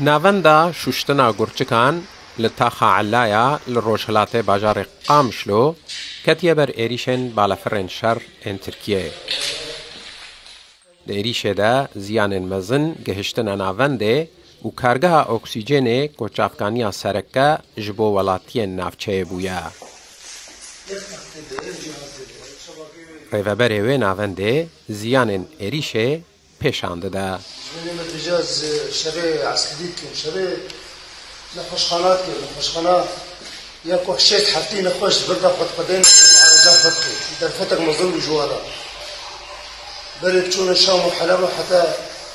ناوندا شوشتنا گورچکان لتاخا علایا لروشهلات باجار قامشلو کتیه بر ایریشن بالافرن شر ان ترکیه. ایریشه دا زیان مزن گهشتن ناونده و کارگاه اکسیژن کوچافکانیا سرکه جبو ولاتی نافچه بویا. ریوبر وی ناونده زیان ایریشه پیشانده دا. متجاز شبه عسكري شبه نخوشخانات نخوشخانات يا كوحشيت حاطين نخوش بردا قدين على جافت در فتك مظل جوارا برد تشون الشام وحلبة حتى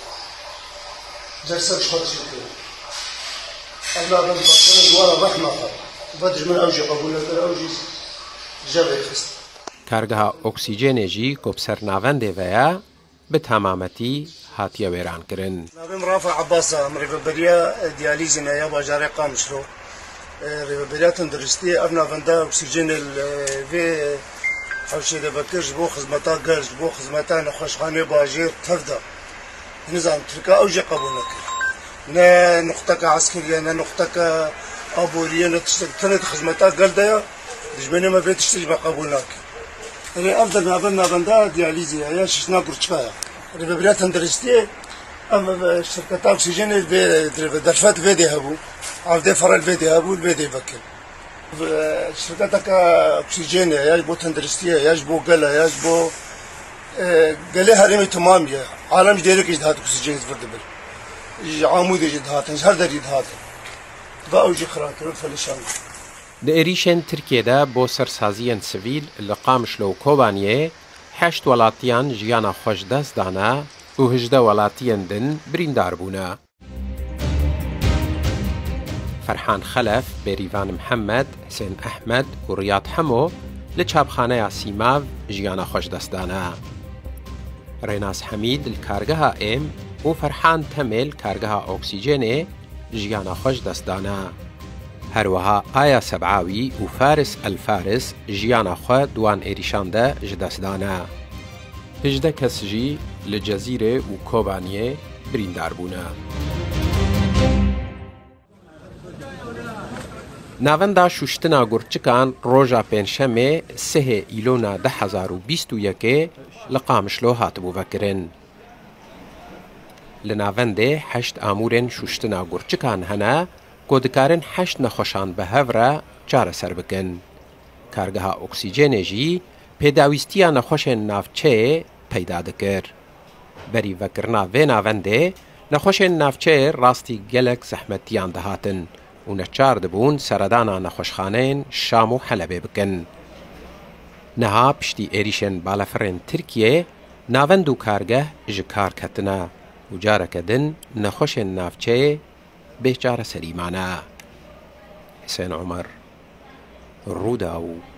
جلسة شهر شكل أبلا بن بطل جوارا رحمة بدج من أوجي قبول نقدر أوجي جبه خست کارگاه اکسیژن جی کوبسر ناونده ویا به تمامتی هاتیه ویران کرن. نابم رافع عباسة مريبريا دياليزنا يا باجاري قامشلو ريبريا تندرستي أبنا فندا أكسجين في حوشي دبكرج بو خدمتا قرج بو خدمتا نخوشخاني باجير تفدا نظام تركا أوجي قبولك نا نقطك عسكرية نا نقطك أبورية نا تنت خدمتا قلدايا دجبني ما بيت تشتري بقبولك يعني أفضل نابم فندا دياليزي يا ششنا قرشكايا ريبريا تندرستي أما شركة أكسجين درفات فيدي هبو عودة فرال فيدي هبو الفيدي بكر شركتك أكسجين يجبو تندرستي يجبو قلا يجبو قلا هرمي تمام يا عالم جديرك يجدهات أكسجين فردبل عمود يجدهات هر در يجدهات باوجي خراتر فلشان ایریشن ترکیه دا بو سرسازیان سویل لقامشلو کوبانیه 8 ولاتیان جیانا خوش دست دانا و 18 ولاتیان دن بریندار بونا. فرحان خلف، بریوان محمد، حسین احمد و ریاض حمو لچابخانه سیماو جیانا خوش دست دانا. ریناس حمید الکارگاه ام و فرحان تمل کارگاه اکسیژن جیانا خوش دست دانا. هروها آیا سبعاوی و فارس الفارس جیانا خو دوان ایریشان ده جدست دانا. 18 کس جی لجزیره و کوبانیه بریندار بونا. ناوندا شوشتنا گورچکان روژا پنجشنبه 3 ایلونا 2021 لقامشلو هاتبو وکرن. لناونده 8 آمورن شوشتنا گورچکان هنه کودکارن 8 نخوشان به هفره چاره سر بکن. کارگاه اکسیژن جی پیداویستی نخوش نافچه پیدا دکر. بری وکرنا و ناونده نخوش نافچه راستی گلک زحمتیان دهاتن و نچار دبون سردانا نخوشخانین شام و حلبه بکن. نها پشتی ایریشن بالافرین ترکیه ناوند و کارگاه جکار کتنا و جارک دن نخوش نافچه بهجار سلیمانه. حسین عمر، روداو